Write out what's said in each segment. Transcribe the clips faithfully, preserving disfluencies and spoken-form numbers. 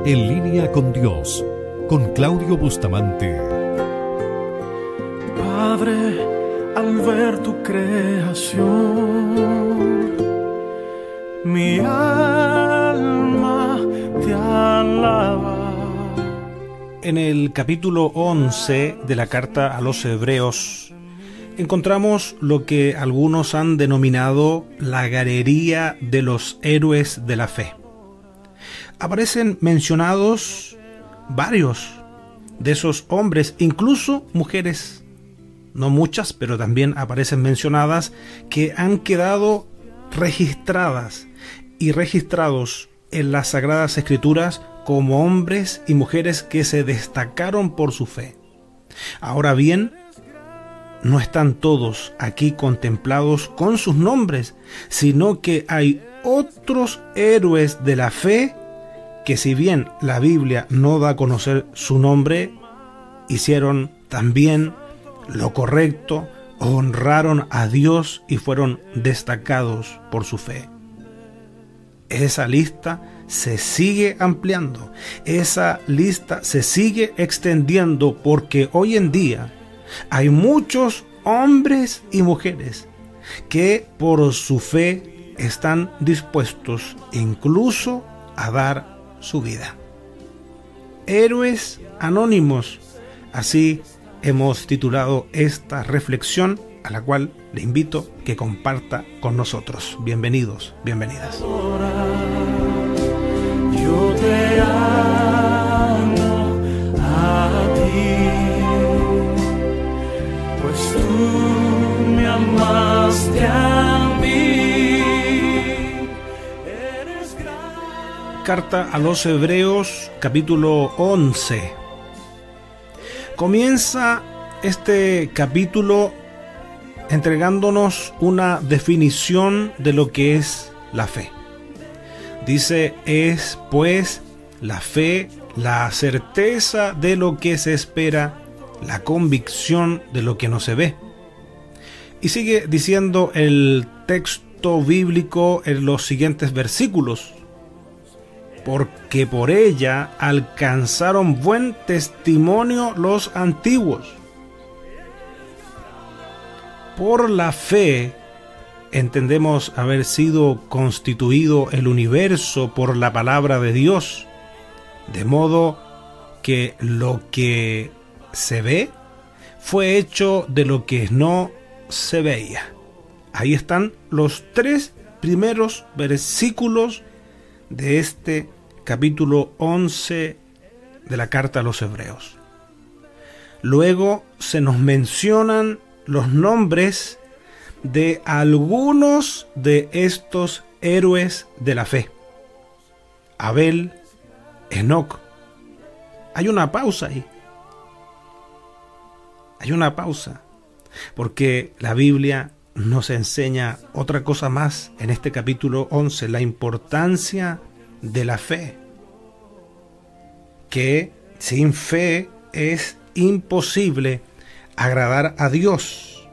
En línea con Dios, con Claudio Bustamante. Padre, al ver tu creación, mi alma te alaba. En el capítulo once de la carta a los Hebreos encontramos lo que algunos han denominado la galería de los héroes de la fe. Aparecen mencionados varios de esos hombres, incluso mujeres, no muchas, pero también aparecen mencionadas, que han quedado registradas y registrados en las Sagradas Escrituras como hombres y mujeres que se destacaron por su fe. Ahora bien, no están todos aquí contemplados con sus nombres, sino que hay otros héroes de la fe que, si bien la Biblia no da a conocer su nombre, hicieron también lo correcto, honraron a Dios y fueron destacados por su fe. Esa lista se sigue ampliando, esa lista se sigue extendiendo, porque hoy en día hay muchos hombres y mujeres que por su fe están dispuestos incluso a dar su vida. Héroes anónimos, así hemos titulado esta reflexión, a la cual le invito que comparta con nosotros. Bienvenidos, bienvenidas. Yo te amo a ti, pues tú me amaste a mí. Carta a los Hebreos, capítulo once. Comienza este capítulo entregándonos una definición de lo que es la fe. Dice: es pues la fe la certeza de lo que se espera, la convicción de lo que no se ve. Y sigue diciendo el texto bíblico en los siguientes versículos: porque por ella alcanzaron buen testimonio los antiguos. Por la fe entendemos haber sido constituido el universo por la palabra de Dios, de modo que lo que se ve fue hecho de lo que no se veía. Ahí están los tres primeros versículos de este capítulo once de la carta a los Hebreos. Luego se nos mencionan los nombres de algunos de estos héroes de la fe: Abel, Enoc. Hay una pausa ahí. Hay una pausa, porque la Biblia nos enseña otra cosa más en este capítulo once, la importancia de la fe, que sin fe es imposible agradar a Dios.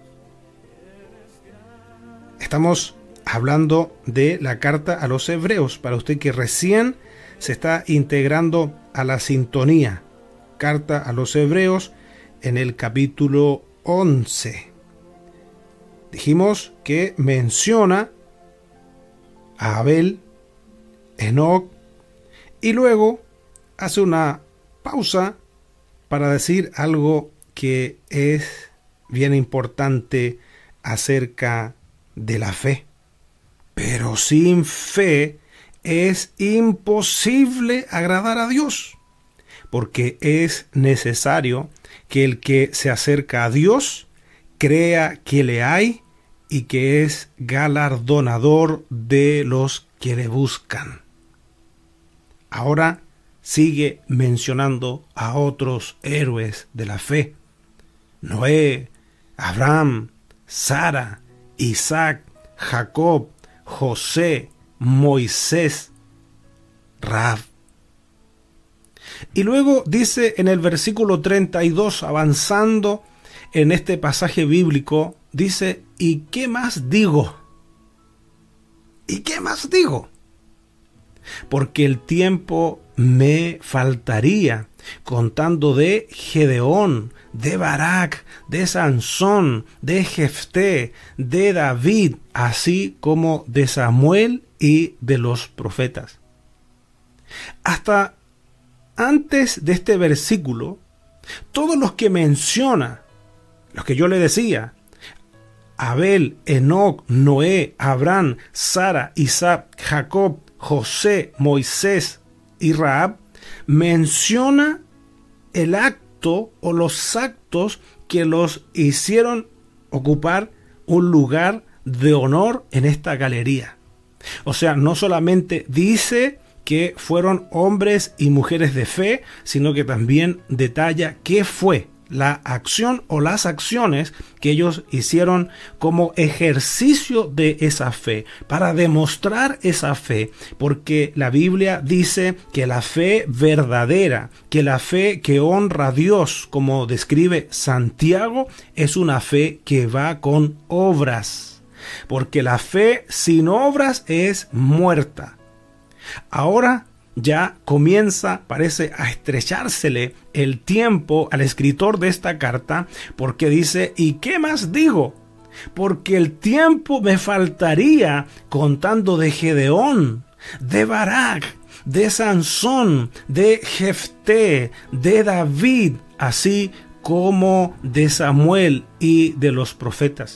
Estamos hablando de la carta a los Hebreos, para usted que recién se está integrando a la sintonía. Carta a los Hebreos en el capítulo once. Dijimos que menciona a Abel, Enoc, y luego hace una pausa para decir algo que es bien importante acerca de la fe. Pero sin fe es imposible agradar a Dios, porque es necesario que el que se acerca a Dios crea que le hay y que es galardonador de los que le buscan. Ahora sigue mencionando a otros héroes de la fe: Noé, Abraham, Sara, Isaac, Jacob, José, Moisés, Rahab. Y luego dice en el versículo treinta y dos, avanzando en este pasaje bíblico, dice: ¿y qué más digo? ¿Y qué más digo? porque el tiempo me faltaría contando de Gedeón, de Barak, de Sansón, de Jefté, de David, así como de Samuel y de los profetas. Hasta antes de este versículo, todos los que menciona, los que yo le decía, Abel, Enoc, Noé, Abraham, Sara, Isaac, Jacob, José, Moisés y Rahab, menciona el acto o los actos que los hicieron ocupar un lugar de honor en esta galería. O sea, no solamente dice que fueron hombres y mujeres de fe, sino que también detalla qué fue la acción o las acciones que ellos hicieron como ejercicio de esa fe, para demostrar esa fe, porque la Biblia dice que la fe verdadera, que la fe que honra a Dios, como describe Santiago, es una fe que va con obras, porque la fe sin obras es muerta. Ahora ya comienza, parece, a estrechársele el tiempo al escritor de esta carta, porque dice, ¿y qué más digo? Porque el tiempo me faltaría contando de Gedeón, de Barak, de Sansón, de Jefté, de David, así como de Samuel y de los profetas,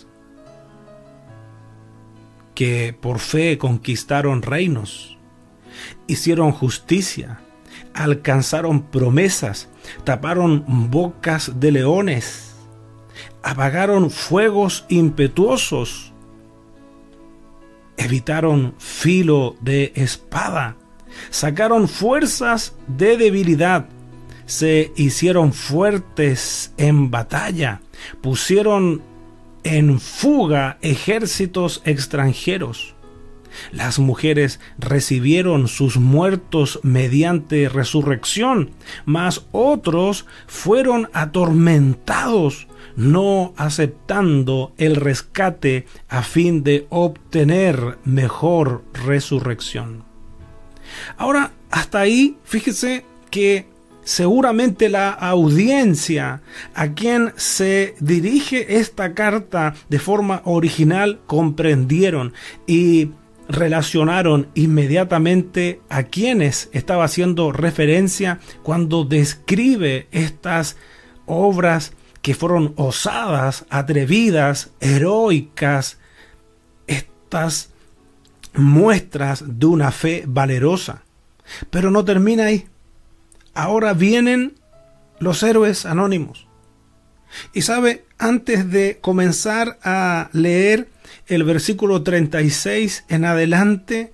que por fe conquistaron reinos, hicieron justicia, alcanzaron promesas, taparon bocas de leones, apagaron fuegos impetuosos, evitaron filo de espada, sacaron fuerzas de debilidad, se hicieron fuertes en batalla, pusieron en fuga ejércitos extranjeros. Las mujeres recibieron sus muertos mediante resurrección, mas otros fueron atormentados, no aceptando el rescate a fin de obtener mejor resurrección. Ahora, hasta ahí, fíjese que seguramente la audiencia a quien se dirige esta carta de forma original comprendieron y relacionaron inmediatamente a quienes estaba haciendo referencia cuando describe estas obras que fueron osadas, atrevidas, heroicas, estas muestras de una fe valerosa. Pero no termina ahí. Ahora vienen los héroes anónimos. Y sabe, antes de comenzar a leer el versículo treinta y seis en adelante,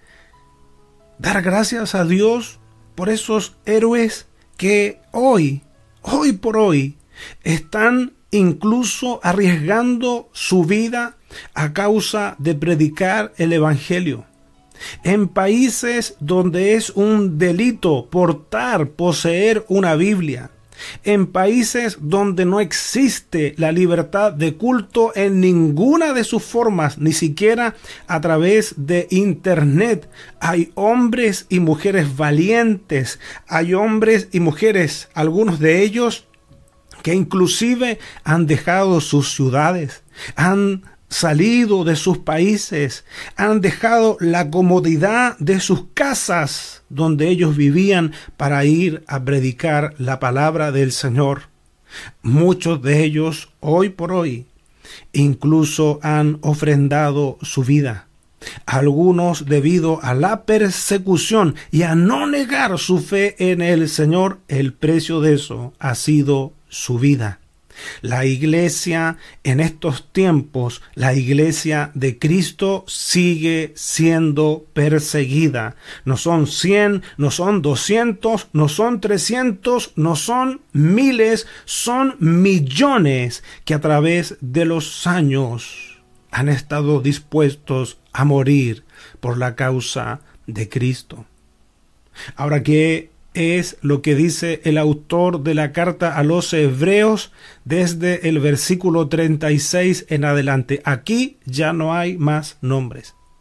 dar gracias a Dios por esos héroes que hoy, hoy por hoy, están incluso arriesgando su vida a causa de predicar el Evangelio. En países donde es un delito portar, poseer una Biblia, en países donde no existe la libertad de culto en ninguna de sus formas, ni siquiera a través de internet, hay hombres y mujeres valientes, hay hombres y mujeres, algunos de ellos que inclusive han dejado sus ciudades, han salido de sus países, han dejado la comodidad de sus casas donde ellos vivían para ir a predicar la palabra del Señor. Muchos de ellos hoy por hoy incluso han ofrendado su vida. Algunos debido a la persecución y a no negar su fe en el Señor, el precio de eso ha sido su vida. La iglesia en estos tiempos, la iglesia de Cristo sigue siendo perseguida. No son cien, no son doscientos, no son trescientos, no son miles, son millones que a través de los años han estado dispuestos a morir por la causa de Cristo. Ahora, ¿qué es lo que dice el autor de la carta a los Hebreos desde el versículo treinta y seis en adelante? Aquí ya no hay más nombres.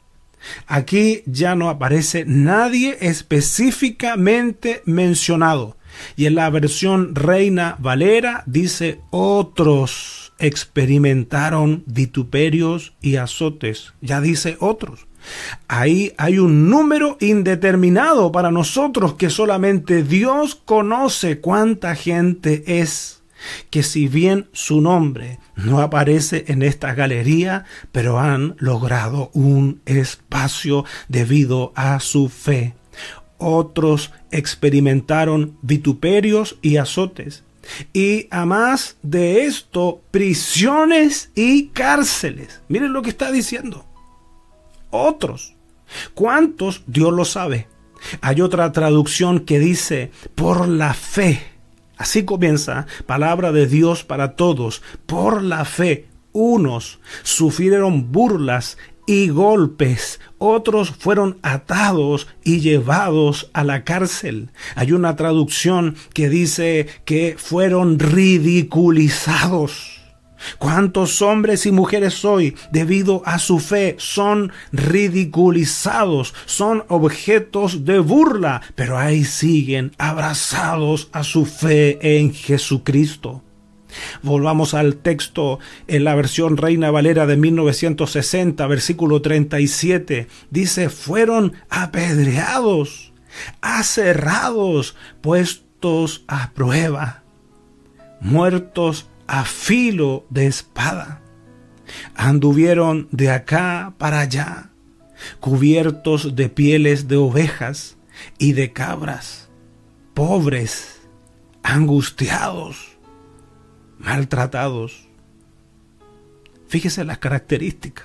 Aquí ya no aparece nadie específicamente mencionado. Y en la versión Reina Valera dice: otros experimentaron vituperios y azotes. Ya dice otros. Ahí hay un número indeterminado para nosotros que solamente Dios conoce cuánta gente es, que si bien su nombre no aparece en esta galería, pero han logrado un espacio debido a su fe. Otros experimentaron vituperios y azotes, y a más de esto, prisiones y cárceles. Miren lo que está diciendo. Otros. ¿Cuántos? Dios lo sabe. Hay otra traducción que dice: por la fe. Así comienza, palabra de Dios para todos. Por la fe, unos sufrieron burlas y golpes, otros fueron atados y llevados a la cárcel. Hay una traducción que dice que fueron ridiculizados. ¿Cuántos hombres y mujeres hoy, debido a su fe, son ridiculizados, son objetos de burla, pero ahí siguen abrazados a su fe en Jesucristo? Volvamos al texto en la versión Reina Valera de mil novecientos sesenta, versículo treinta y siete. Dice: fueron apedreados, aserrados, puestos a prueba, muertos a filo de espada. Anduvieron de acá para allá, cubiertos de pieles de ovejas y de cabras, pobres, angustiados, maltratados. Fíjese las características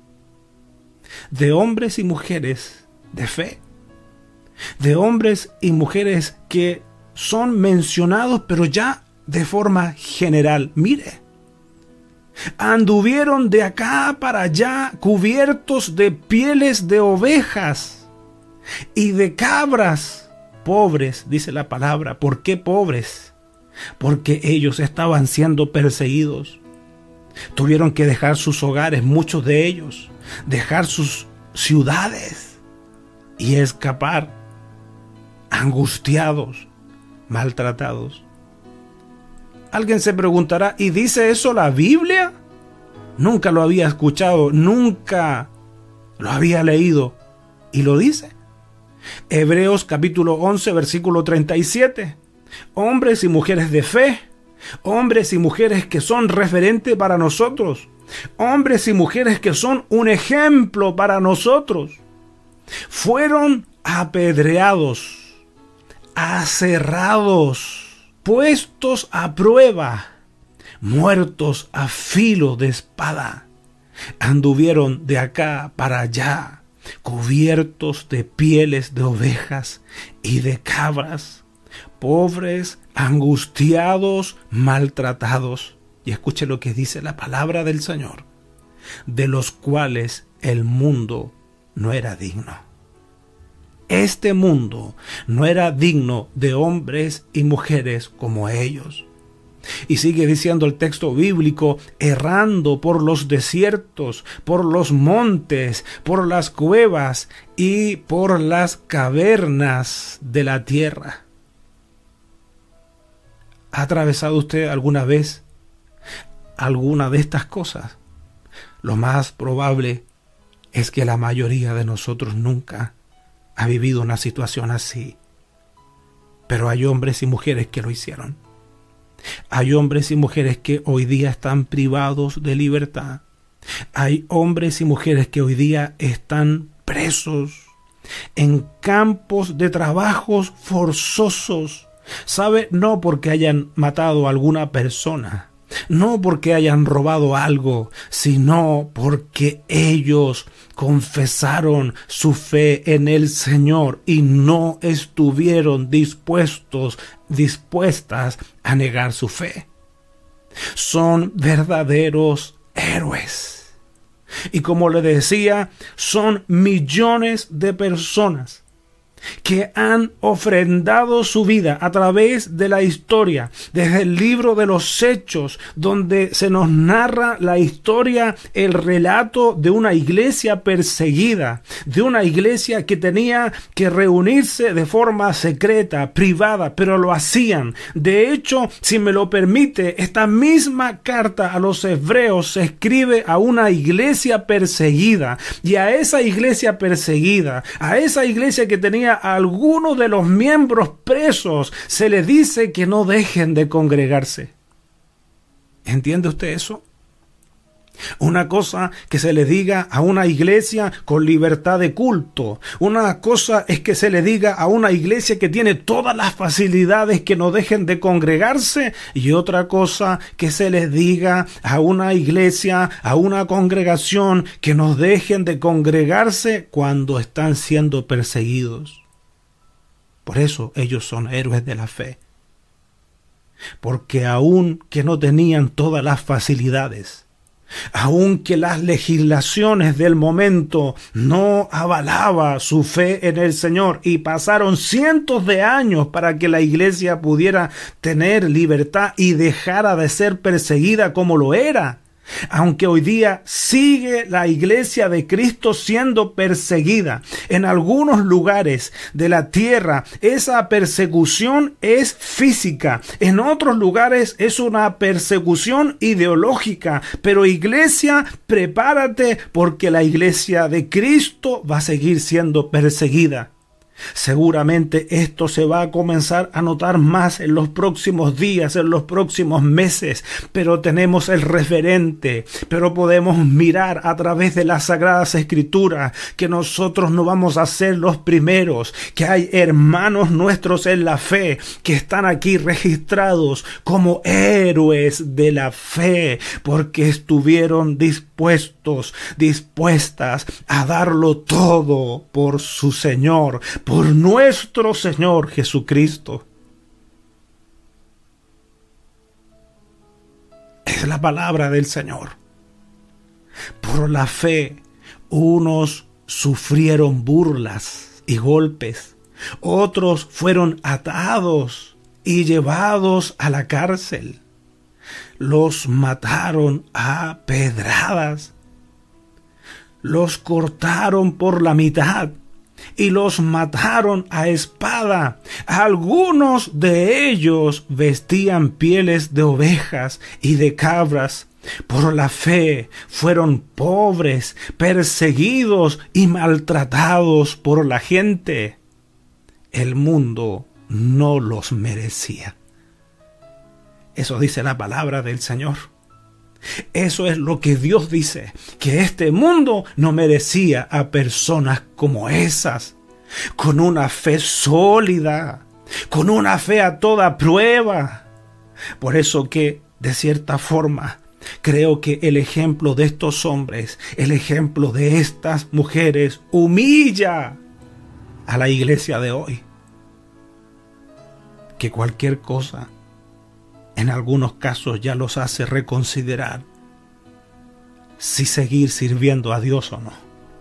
de hombres y mujeres de fe, de hombres y mujeres que son mencionados, pero ya de forma general. Mire, anduvieron de acá para allá, cubiertos de pieles de ovejas y de cabras, pobres, dice la palabra. ¿Por qué pobres? Porque ellos estaban siendo perseguidos. Tuvieron que dejar sus hogares, muchos de ellos, dejar sus ciudades y escapar, angustiados, maltratados. Alguien se preguntará: ¿y dice eso la Biblia? Nunca lo había escuchado, nunca lo había leído. ¿Y lo dice? Hebreos capítulo once, versículo treinta y siete. Hombres y mujeres de fe, hombres y mujeres que son referente para nosotros, hombres y mujeres que son un ejemplo para nosotros, fueron apedreados, aserrados, puestos a prueba, muertos a filo de espada. Anduvieron de acá para allá, cubiertos de pieles de ovejas y de cabras, pobres, angustiados, maltratados. Y escuche lo que dice la palabra del Señor: de los cuales el mundo no era digno. Este mundo no era digno de hombres y mujeres como ellos. Y sigue diciendo el texto bíblico: errando por los desiertos, por los montes, por las cuevas y por las cavernas de la tierra. ¿Ha atravesado usted alguna vez alguna de estas cosas? Lo más probable es que la mayoría de nosotros nunca ha vivido una situación así. Pero hay hombres y mujeres que lo hicieron. Hay hombres y mujeres que hoy día están privados de libertad. Hay hombres y mujeres que hoy día están presos en campos de trabajos forzosos. ¿Sabe? No porque hayan matado a alguna persona, no porque hayan robado algo, sino porque ellos confesaron su fe en el Señor y no estuvieron dispuestos, dispuestas a negar su fe. Son verdaderos héroes. Y como le decía, son millones de personas que han ofrendado su vida a través de la historia, desde el libro de los Hechos, donde se nos narra la historia, el relato de una iglesia perseguida, de una iglesia que tenía que reunirse de forma secreta, privada, pero lo hacían. De hecho, si me lo permite, esta misma carta a los hebreos se escribe a una iglesia perseguida, y a esa iglesia perseguida, a esa iglesia que tenía a algunos de los miembros presos, se les dice que no dejen de congregarse. ¿Entiende usted eso? Una cosa que se le diga a una iglesia con libertad de culto. Una cosa es que se le diga a una iglesia que tiene todas las facilidades que no dejen de congregarse. Y otra cosa que se les diga a una iglesia, a una congregación, que no dejen de congregarse cuando están siendo perseguidos. Por eso ellos son héroes de la fe. Porque aun que no tenían todas las facilidades, aun que las legislaciones del momento no avalaba su fe en el Señor, y pasaron cientos de años para que la iglesia pudiera tener libertad y dejara de ser perseguida como lo era, aunque hoy día sigue la iglesia de Cristo siendo perseguida en algunos lugares de la tierra, esa persecución es física, en otros lugares es una persecución ideológica. Pero iglesia, prepárate, porque la iglesia de Cristo va a seguir siendo perseguida. Seguramente esto se va a comenzar a notar más en los próximos días, en los próximos meses, pero tenemos el referente, pero podemos mirar a través de las Sagradas Escrituras que nosotros no vamos a ser los primeros, que hay hermanos nuestros en la fe que están aquí registrados como héroes de la fe, porque estuvieron dispuestos, dispuestas a darlo todo por su Señor, por nuestro Señor Jesucristo. Es la palabra del Señor. Por la fe, unos sufrieron burlas y golpes, otros fueron atados y llevados a la cárcel. Los mataron a pedradas, los cortaron por la mitad y los mataron a espada. Algunos de ellos vestían pieles de ovejas y de cabras. Por la fe fueron pobres, perseguidos y maltratados por la gente. El mundo no los merecía. Eso dice la palabra del Señor. Eso es lo que Dios dice, que este mundo no merecía a personas como esas, con una fe sólida, con una fe a toda prueba. Por eso que, de cierta forma, creo que el ejemplo de estos hombres, el ejemplo de estas mujeres, humilla a la iglesia de hoy. Que cualquier cosa, en algunos casos, ya los hace reconsiderar si seguir sirviendo a Dios o no.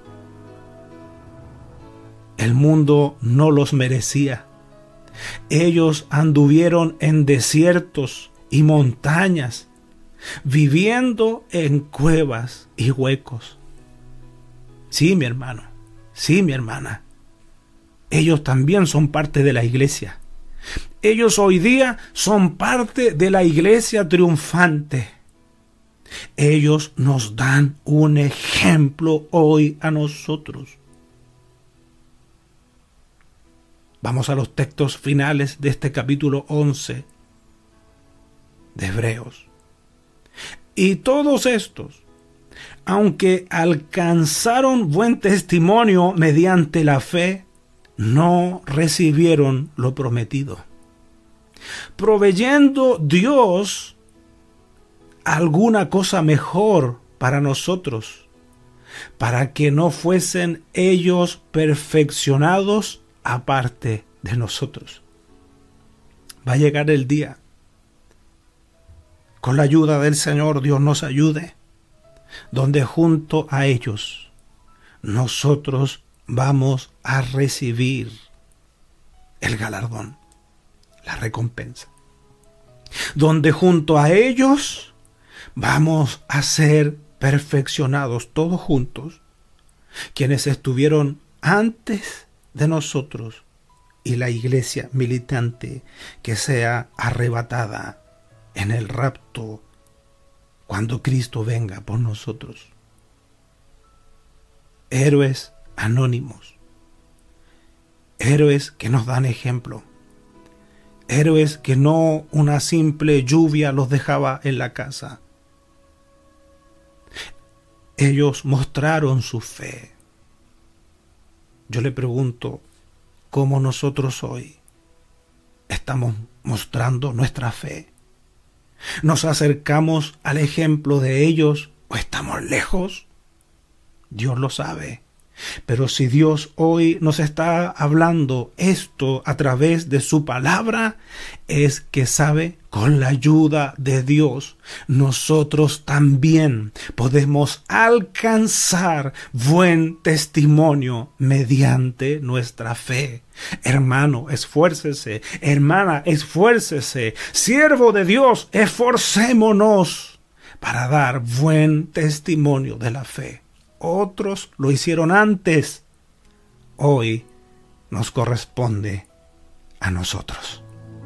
El mundo no los merecía. Ellos anduvieron en desiertos y montañas, viviendo en cuevas y huecos. Sí, mi hermano, sí, mi hermana. Ellos también son parte de la iglesia. Ellos hoy día son parte de la iglesia triunfante. Ellos nos dan un ejemplo hoy a nosotros. Vamos a los textos finales de este capítulo once de Hebreos. Y todos estos, aunque alcanzaron buen testimonio mediante la fe, no recibieron lo prometido, proveyendo Dios alguna cosa mejor para nosotros, para que no fuesen ellos perfeccionados aparte de nosotros. Va a llegar el día, con la ayuda del Señor, Dios nos ayude, donde junto a ellos nosotros vamos a recibir el galardón, la recompensa. Donde junto a ellos vamos a ser perfeccionados todos juntos, quienes estuvieron antes de nosotros, y la iglesia militante que sea arrebatada en el rapto cuando Cristo venga por nosotros. Héroes anónimos, héroes que nos dan ejemplo, héroes que no una simple lluvia los dejaba en la casa. Ellos mostraron su fe. Yo le pregunto, ¿cómo nosotros hoy estamos mostrando nuestra fe? ¿Nos acercamos al ejemplo de ellos o estamos lejos? Dios lo sabe. Pero si Dios hoy nos está hablando esto a través de su palabra, es que sabe, con la ayuda de Dios, nosotros también podemos alcanzar buen testimonio mediante nuestra fe. Hermano, esfuércese. Hermana, esfuércese. Siervo de Dios, esforcémonos para dar buen testimonio de la fe. Otros lo hicieron antes. Hoy nos corresponde a nosotros.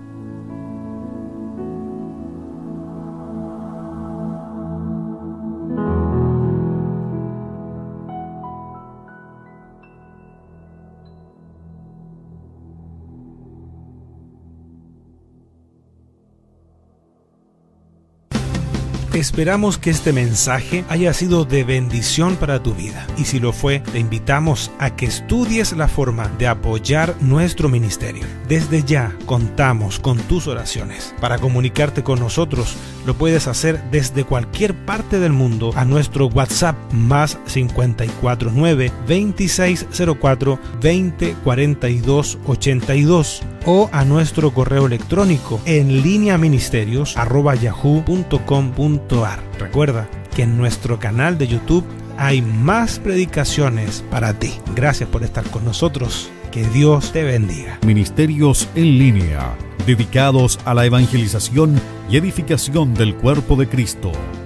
Esperamos que este mensaje haya sido de bendición para tu vida, y si lo fue, te invitamos a que estudies la forma de apoyar nuestro ministerio. Desde ya contamos con tus oraciones. Para comunicarte con nosotros, lo puedes hacer desde cualquier parte del mundo a nuestro WhatsApp más cinco cuatro nueve, veintiséis cero cuatro, veinte cuarenta y dos ochenta y dos o a nuestro correo electrónico en línea ministerios arroba yahoo punto com punto ar. Recuerda que en nuestro canal de YouTube hay más predicaciones para ti. Gracias por estar con nosotros. Que Dios te bendiga. Ministerios en línea, dedicados a la evangelización y edificación del cuerpo de Cristo.